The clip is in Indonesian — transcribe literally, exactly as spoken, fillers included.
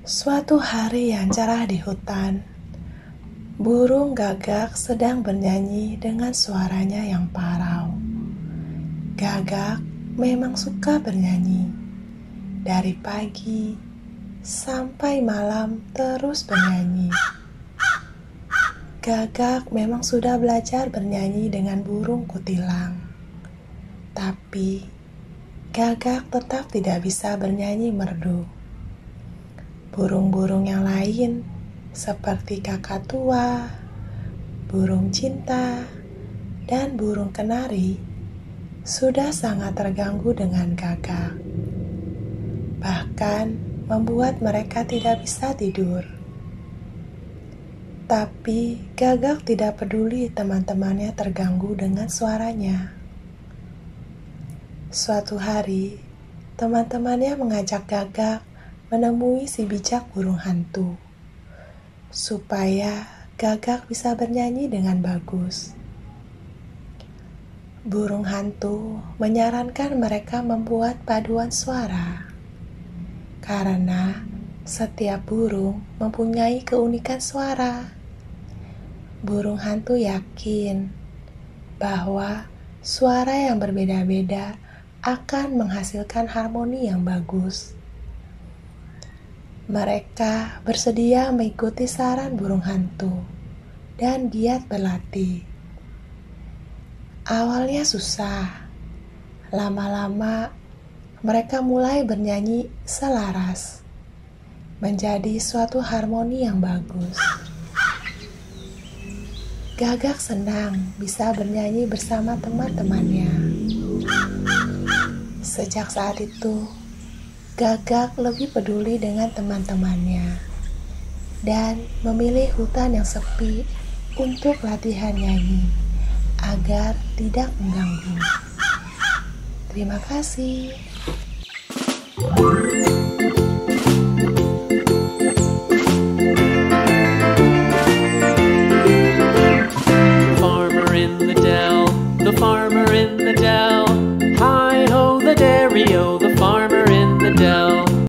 Suatu hari yang cerah di hutan, burung gagak sedang bernyanyi dengan suaranya yang parau. Gagak memang suka bernyanyi. Dari pagi sampai malam terus bernyanyi. Gagak memang sudah belajar bernyanyi dengan burung kutilang. Tapi Gagak tetap tidak bisa bernyanyi merdu. Burung-burung yang lain seperti kakatua, burung cinta, dan burung kenari sudah sangat terganggu dengan Gagak. Bahkan membuat mereka tidak bisa tidur. Tapi Gagak tidak peduli teman-temannya terganggu dengan suaranya. Suatu hari, teman-temannya mengajak Gagak menemui si bijak burung hantu, supaya Gagak bisa bernyanyi dengan bagus. Burung hantu menyarankan mereka membuat paduan suara, karena setiap burung mempunyai keunikan suara. Burung hantu yakin bahwa suara yang berbeda-beda akan menghasilkan harmoni yang bagus. Mereka bersedia mengikuti saran burung hantu dan giat berlatih. Awalnya susah, lama-lama mereka mulai bernyanyi selaras, menjadi suatu harmoni yang bagus. Gagak senang bisa bernyanyi bersama teman-temannya. Sejak saat itu, Gagak lebih peduli dengan teman-temannya dan memilih hutan yang sepi untuk latihan nyanyi agar tidak mengganggu. Terima kasih.